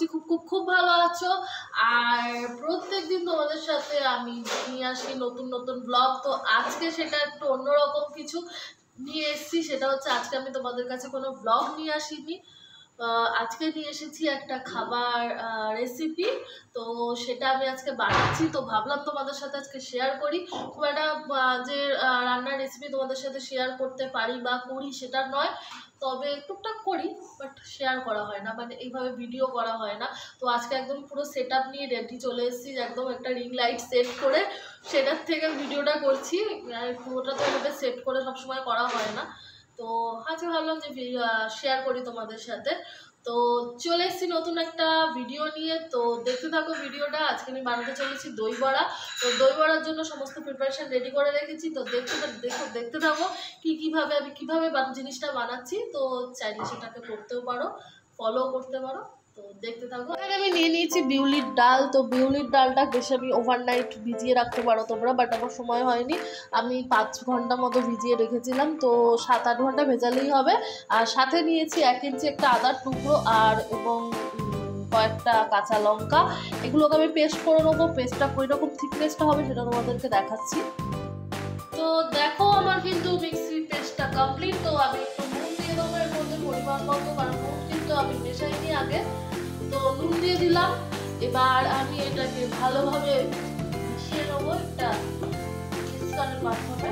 খুব খুব খুব ভালো আছো। আর প্রত্যেকদিন তোমাদের সাথে আমি নিয়ে আসি নতুন নতুন ব্লগ। তো আজকে সেটা একটু অন্যরকম কিছু নিয়ে এসেছি। সেটা হচ্ছে আজকে আমি তোমাদের কাছে কোনো ব্লগ নিয়ে আসিনি, আজকে নিয়ে এসেছি একটা খাবার রেসিপি। তো সেটা আমি আজকে বানাচ্ছি, তো ভাবলাম তোমাদের সাথে আজকে শেয়ার করি। খুব একটা যে রান্নার রেসিপি তোমাদের সাথে শেয়ার করতে পারি বা করি সেটা নয়, তবে টুকটাক করি, বাট শেয়ার করা হয় না, মানে এইভাবে ভিডিও করা হয় না। তো আজকে একদম পুরো সেট আপ নিয়ে রেডি চলে এসেছি, একদম একটা রিং লাইট সেট করে সেটার থেকে ভিডিওটা করছি। পুরোটা তো এভাবে সেট করে সবসময় করা হয় না, তো আজকে ভাবলাম যে শেয়ার করি তোমাদের সাথে। তো চলে এসেছি নতুন একটা ভিডিও নিয়ে, তো দেখতে থাকো ভিডিওটা। আজকে আমি বানাতে চলেছি দই বড়া। তো দই বড়ার জন্য সমস্ত প্রিপারেশন রেডি করে রেখেছি, তো দেখতে থাকো কীভাবে আমি কীভাবে জিনিসটা বানাচ্ছি। তো চাইলে সেটাকে করতেও পারো, ফলো করতে পারো। তো দেখতে থাকো। এখানে আমি নিয়ে নিয়েছি বিউলির ডাল। তো বিউলির ডালটা বেশি আমি ওভারনাইট ভিজিয়ে রাখতে পারো তোমরা, বাট আমার সময় হয়নি, আমি 5 ঘন্টা মতো ভিজিয়ে রেখেছিলাম। তো 7-8 ঘন্টা ভেজালেই হবে। আর সাথে নিয়েছি 1 ইঞ্চি একটা আদার টুকরো আর এবং কয়েকটা কাঁচা লঙ্কা। এগুলোকে আমি পেস্ট করে নেবো। পেস্টটা কীরকম থিকনেসটা হবে সেটা তোমাদেরকে দেখাচ্ছি। তো দেখো আমার কিন্তু মিক্সি পেস্টটা কমপ্লিট। তো আমি একটু নুন দিয়ে দেবো এর মধ্যে পরিমাণ মতো, কারণ নুন কিন্তু আমি মেশাইনি আগে। তো নুন দিয়ে দিলাম। এবার আমি এটাকে ভালোভাবে মিশিয়ে নেবো একটা মিক্সারের মাধ্যমে।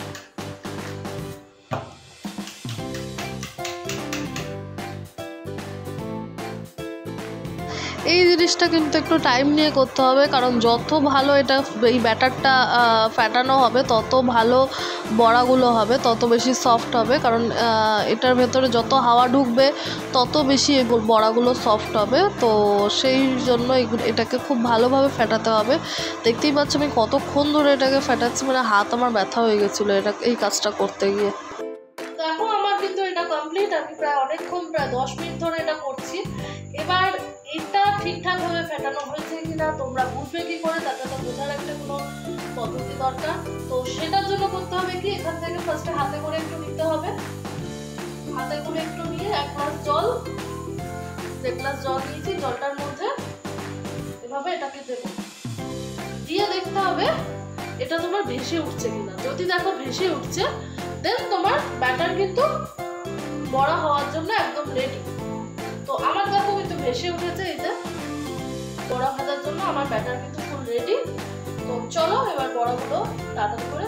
এই জিনিসটা কিন্তু একটু টাইম নিয়ে করতে হবে, কারণ যত ভালো এটা এই ব্যাটারটা ফ্যাটানো হবে তত ভালো বড়াগুলো হবে, তত বেশি সফট হবে। কারণ এটার ভেতরে যত হাওয়া ঢুকবে তত বেশি এই বড়াগুলো সফট হবে। তো সেই জন্য এটাকে খুব ভালোভাবে ফ্যাটাতে হবে। দেখতেই পাচ্ছ আমি কতক্ষণ ধরে এটাকে ফ্যাটাচ্ছি, মানে হাত আমার ব্যথা হয়ে গেছিলো এই কাজটা করতে গিয়ে। তো এখন আমার কিন্তু এটা কমপ্লিট। আমি প্রায় অনেকক্ষণ, প্রায় 10 মিনিট ধরে এটা করছি। এবার এটা ঠিকঠাকভাবে ফেটানো হয়েছে কিনা তোমরা বুঝবে কি করে, তাতে তো বোঝার একটা কোনো পদ্ধতি দরকার। তো সেটার জন্য করতে হবে কি, এখান থেকে ফার্স্টে হাতে করে একটু নিতে হবে। হাতে করে একটু নিয়ে 1 গ্লাস জল, 1 গ্লাস জল নিয়েছি, জলটার মধ্যে এভাবে এটাকে দেবো, দিয়ে দেখতে হবে এটা তোমার ভেসে উঠছে কিনা। যদি দেখো ভেসে উঠছে, দেন তোমার ব্যাটার কিন্তু বড়া হওয়ার জন্য একদম রেডি। তো আমার দেখো কিন্তু ভেসে উঠেছে, এই যে বড়া ভাজার জন্য আমার ব্যাটার কিন্তু ফুল রেডি। তো চলো এবার বড়াগুলো তাড়াতাড়ি করে।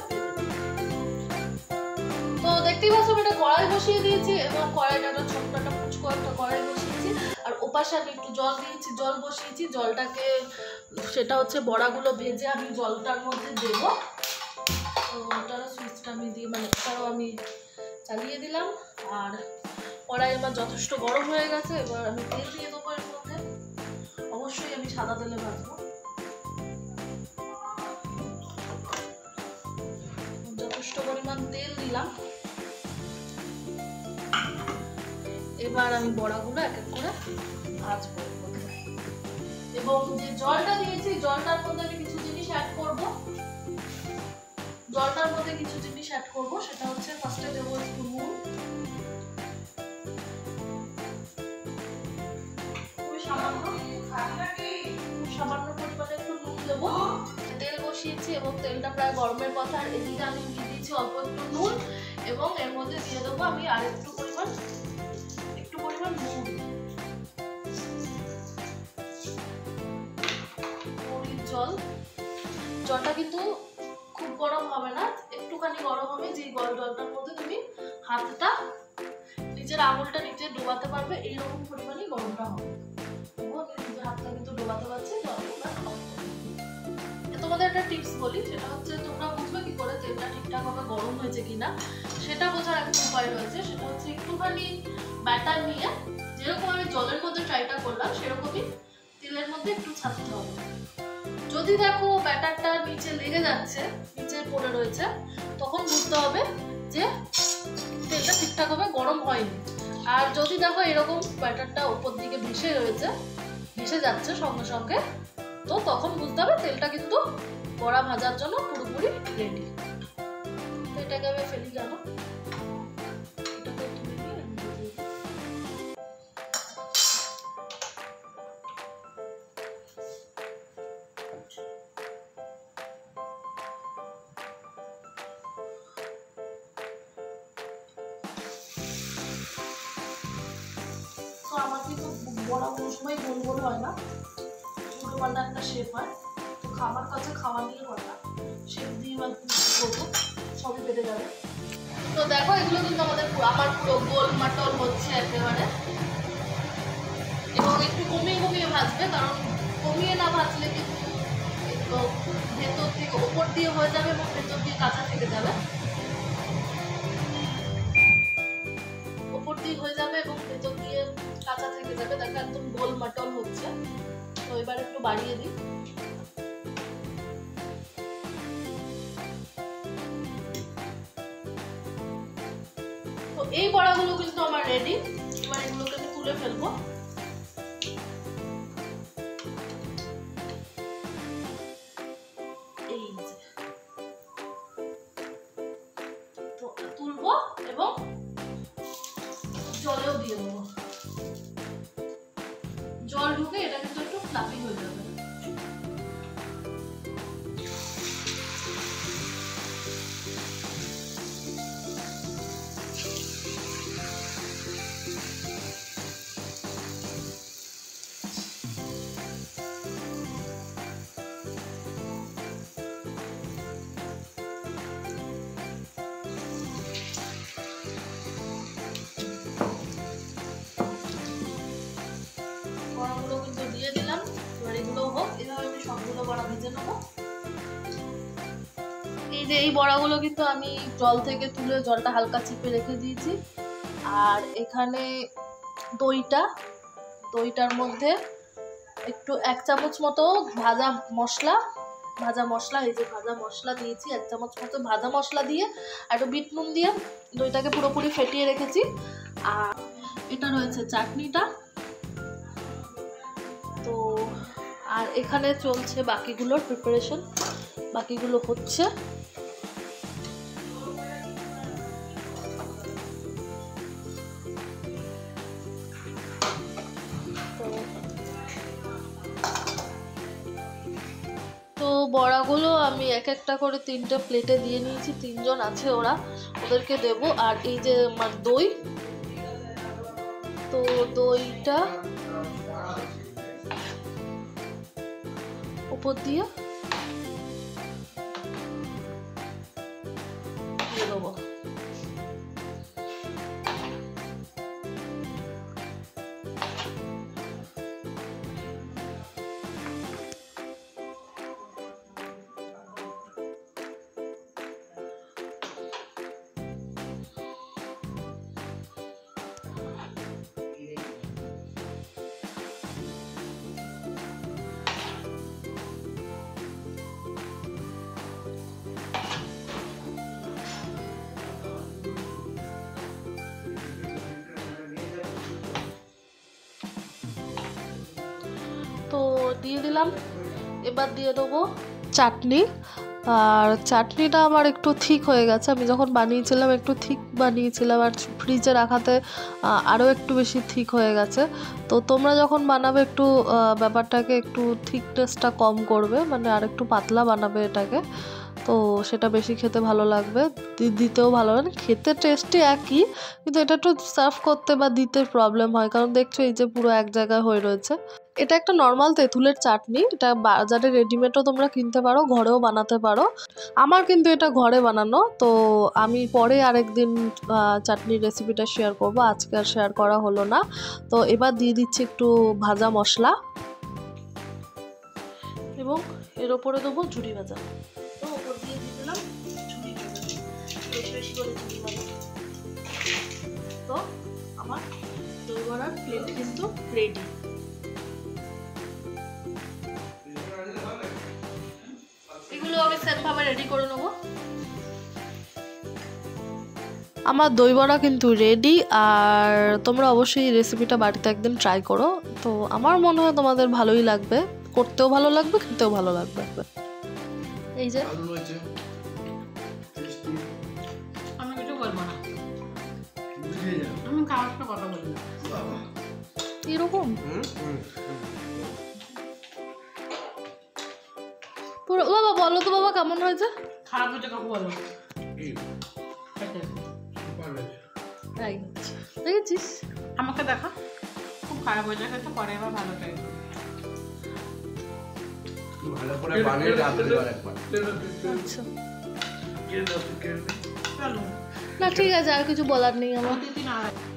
তো দেখতেই পাচ্ছ আমি এটা কড়াই বসিয়ে দিয়েছি, এবং কড়াইটা ছোট্ট একটা ফুচকো একটা কড়াই বসিয়েছি। আর ওপাশে আমি একটু জল দিয়েছি, জল বসিয়েছি, জলটাকে সেটা হচ্ছে বড়াগুলো ভেজে আমি জলটার মধ্যে দেবো। তো ওটার সুইচটা আমি দিয়ে, মানে ওটাও আমি চালিয়ে দিলাম। আর কড়াই এবার যথেষ্ট গরম হয়ে গেছে, এবার আমি তেল দিয়ে দেবো এর মধ্যে। অবশ্যই আমি সাদা তেলে ভাজবো। যথেষ্ট পরিমাণ তেল দিলাম। এবার আমি বড়াগুলো এক এক করে ভাজবো, এবং যে জলটা দিয়েছি জলটার মধ্যে আমি কিছু জিনিস অ্যাড করবো। সেটা হচ্ছে ফার্স্টে দেবো একটু নুন, সামান্য পরিমাণে একটু নুন দেবো। তেল বসিয়েছি এবং তেলটা প্রায় গরমের কথা। আর এদিকে আমি দিয়ে দিয়েছি অল্প একটু নুন, এবং এর মধ্যে দিয়ে দেবো আমি আর একটু পরিমাণ নুন, জলটা কিন্তু খুব গরম হবে না, একটুখানি গরম হবে। যে জলটার মধ্যে তুমি হাতটা, নিজের আঙুলটা নিচে ডোবাতে পারবে, এইরকম পরিমাণই গরমটা হবে। নিজের হাতটা কিন্তু ডোবাতে পারছি। তোমাদের একটা টিপস বলি, সেটা হচ্ছে তোমরা বুঝবে কি করে তেলটা ঠিকঠাকভাবে গরম হয়েছে কিনা। সেটা বোঝার একটা উপায় রয়েছে, সেটা হচ্ছে একটুখানি ব্যাটার নিয়ে, যেরকম আমি জলের মধ্যে ট্রাইটা করলাম সেরকমই তেলের মধ্যে একটু ছাড়তে হবে। যদি দেখো ব্যাটারটা নিচে লেগে যাচ্ছে, নিচে পড়ে রয়েছে, তখন বুঝতে হবে যে তেলটা ঠিকঠাকভাবে গরম হয়নি। আর যদি দেখো এরকম ব্যাটারটা উপর দিকে ভেসে যাচ্ছে সঙ্গে সঙ্গে, তো তখন বুঝতে হবে তেলটা কিন্তু বড়া ভাজার জন্য পুরোপুরি রেডি। তো এটাকে আমি ফেলি কেন, এটাকে তুলে নিয়ে বড়া কোনো সময় গোল গোল হয় না, ছোটো পাল্টা একটা শেপ হয়। তো খাবার কাছে খাওয়া নিয়ে কথা, শেপ দিয়ে করবো, সবই পেটে যাবে। তো দেখো এগুলো কিন্তু আমার পুরো গোল মাটল হচ্ছে একেবারে, এবং একটু কমিয়ে কমিয়ে ভাজবে, কারণ কমিয়ে না ভাজলে কিন্তু ভেতর থেকে ওপর দিয়ে হয়ে যাবে এবং ভেতর দিয়ে কাঁচা থেকে যাবে, ওপর দিয়ে হয়ে যাবে এবং ভেতর দিয়ে কাঁচা থেকে যাবে। দেখো একদম গোল মাটল হচ্ছে। তো এবার একটু বাড়িয়ে দিই। তো এই বড়াগুলো কিন্তু আমার রেডি। এবার এগুলোকে আমি তুলে ফেলবো। এই যে তো তুলবো এবং জলেও দিয়ে দেবো। জল ঢুকে এটা কিন্তু একটু ফ্লাফি হয়ে যাবে। বড়াগুলো কিন্তু দিয়ে দিলাম। এবার এগুলো হোক, এভাবে আমি সবগুলো বড়া ভেজে নেবো। এই যে এই বড়াগুলো কিন্তু আমি জল থেকে তুলে জলটা হালকা চিপে রেখে দিয়েছি। আর এখানে দইটার মধ্যে একটু 1 চামচ মতো ভাজা মশলা, এই যে ভাজা মশলা দিয়েছি 1 চামচ মতো ভাজা মশলা দিয়ে, আর একটু বিট নুন দিয়ে দইটাকে পুরোপুরি ফেটিয়ে রেখেছি। আর এটা রয়েছে চাটনিটা। তো আর এখানে চলছে বাকিগুলোর প্রিপারেশন, বাকিগুলো হচ্ছে। তো বড়াগুলো আমি এক একটা করে 3টে প্লেটে দিয়ে নিয়েছি। 3 জন আছে ওদেরকে দেব। আর এই যে আমার দই, তো দইটা উপর দিয়ে দেবো। তো দিয়ে দিলাম। এবার দিয়ে দেবো চাটনি। আর চাটনিটা আমার একটু ঠিক হয়ে গেছে, আমি যখন বানিয়েছিলাম একটু ঠিক বানিয়েছিলাম, আর ফ্রিজে রাখাতে আরও একটু বেশি ঠিক হয়ে গেছে। তো তোমরা যখন বানাবে একটু ব্যাপারটাকে একটু থিকনেসটা কম করবে, মানে আর একটু পাতলা বানাবে এটাকে, তো সেটা বেশি খেতে ভালো লাগবে, দিতেও ভালো লাগে। খেতে টেস্টি একই, কিন্তু এটা একটু সার্ভ করতে বা দিতে প্রবলেম হয়, কারণ দেখছো এই যে পুরো এক জায়গায় হয়ে রয়েছে। এটা একটা নর্মাল তেঁতুলের চাটনি, এটা বাজারে রেডিমেডও তোমরা কিনতে পারো, ঘরেও বানাতে পারো। আমার কিন্তু এটা ঘরে বানানো, তো আমি পরে আরেকদিন চাটনির রেসিপিটা শেয়ার করব, আজকে আর শেয়ার করা হলো না। তো এবার দিয়ে দিচ্ছি একটু ভাজা মশলা, এবং এর ওপরে দেবো ঝুরি ভাজা। তো ওপর দিয়ে দিয়ে দিলাম ঝুরি ভাজা, বেশি বেশি করে ঝুরি ভাজা। তো আমার দই বড়ার প্লেট কিন্তু রেডি। এগুলো আমি সেমভাবে রেডি করে নেবো। আমার দই বড়া কিন্তু রেডি। আর তোমরা অবশ্যই রেসিপিটা বাড়িতে একদিন ট্রাই করো। তো আমার মনে হয় তোমাদের ভালোই লাগবে, করতেও ভালো লাগবে, খেতেও ভালো লাগবে। এই যে আমি কিছু বলবো না, আমি কাউকে কথা বলি না এরকম পুরো। বাবা বলো তো বাবা কেমন হয়েছে? খারাপ হয়েছে কাকু বলো। তাই দেখেছিস, আমাকে দেখা খুব খারাপ হয়ে যায় তো পরে আবার ভালো ট্রাই করবো। ভালো করে বানিয়ে রাখতে দেওয়ার একবার। আচ্ছা চলো না ঠিক আছে, আর কিছু বলার নেই আমার। প্রতিদিন আর